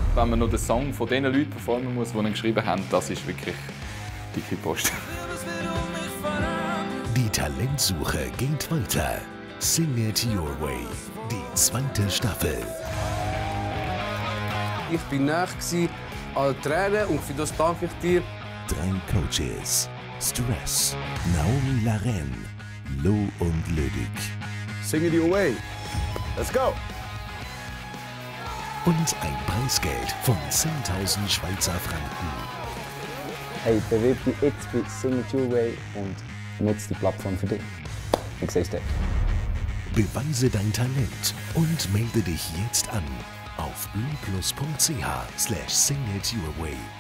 Wenn man noch den Song von den Leuten performen muss, die ihn geschrieben haben, das ist wirklich dicke Post. Die Talentsuche geht weiter. Sing It Your Way, die 2. Staffel. Ich war nahe an Tränen und für das danke ich dir. 3 Coaches. Stress, Naomi Lareine, und Leduc. Sing it your way. Let's go! Und ein Preisgeld von 10.000 Schweizer Franken. Hey, bewirb dich jetzt bei Sing It Your Way und nutze die Plattform für dich. Ich sehe es dir. Beweise dein Talent und melde dich jetzt an auf blümplus.ch/singityourway.